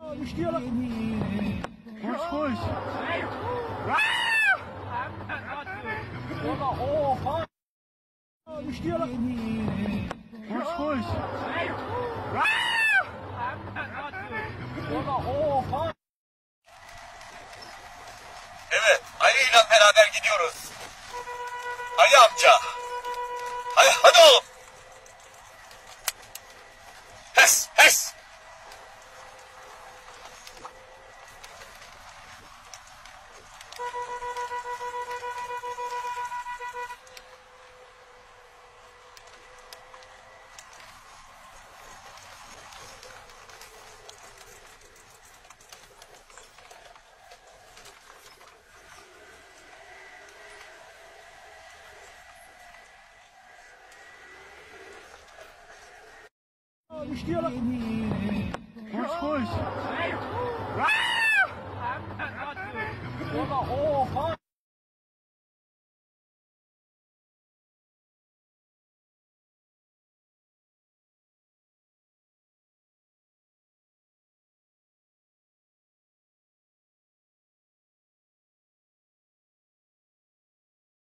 مشكلة. Koş koş. Oha. مشكلة. Koş koş. Oha. Evet, Ali ile beraber gidiyoruz. Ali amca. Hadi oğlum. Pes, pes. مشكلة. Koş koş. Oha.